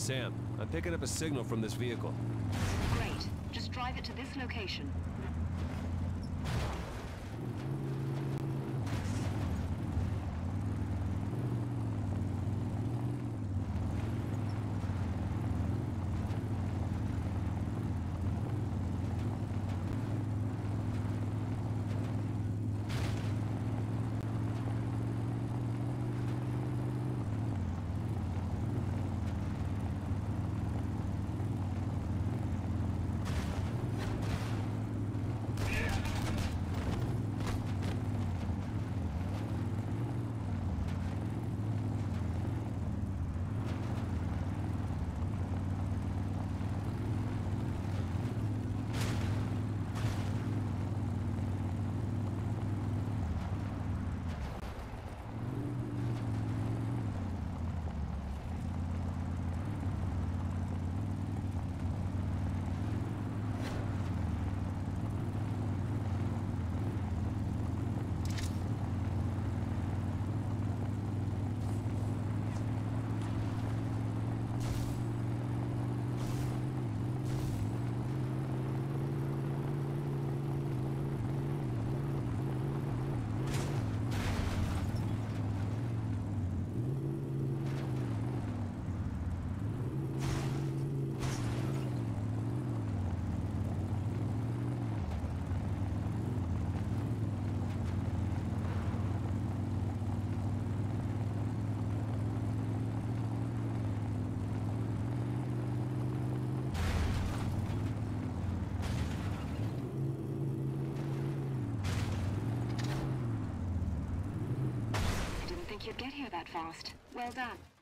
Sam, I'm picking up a signal from this vehicle. Great. Just drive it to this location. You'd get here that fast. Well done.